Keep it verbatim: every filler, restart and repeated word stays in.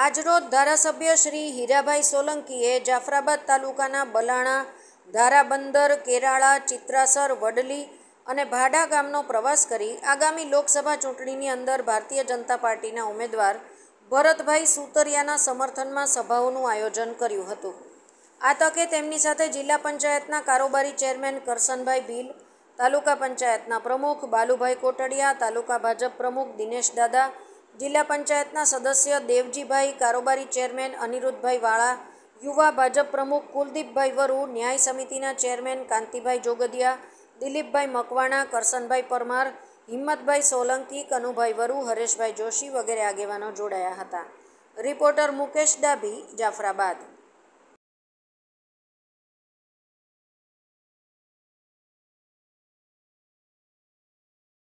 આજરોજ ધારાસભ્ય શ્રી હીરાભાઈ સોલંકીએ જાફરાબાદ તાલુકાના બલાણા, ધારાબંદર, કેરાળા, ચિત્રાસર, વડલી અને ભાડા ગામનો પ્રવાસ કરી આગામી લોકસભા ચૂંટણીની અંદર ભારતીય જનતા પાર્ટીના ઉમેદવાર ભરતભાઈ સુતરિયાના સમર્થનમાં સભાઓનું આયોજન કર્યું હતું. આ તકે તેમની સાથે જિલ્લા પંચાયતના કારોબારી ચેરમેન કરસનભાઈ ભીલ, તાલુકા પંચાયતના પ્રમુખ બાલુભાઈ કોટડિયા, તાલુકા ભાજપ પ્રમુખ દિનેશ દાદા, જિલ્લા પંચાયતના સદસ્ય દેવજીભાઈ, કારોબારી ચેરમેન અનિરુદ્ધભાઈ વાળા, યુવા ભાજપ પ્રમુખ કુલદીપભાઈ વરુ, ન્યાય સમિતિના ચેરમેન કાંતિભાઈ જોગદિયા, દિલીપભાઈ મકવાણા, કરસનભાઈ પરમાર, હિંમતભાઈ સોલંકી, કનુભાઈ વરુ, હરેશભાઈ જોશી વગેરે આગેવાનો જોડાયા હતા. રિપોર્ટર મુકેશ ડાભી, જાફરાબાદ.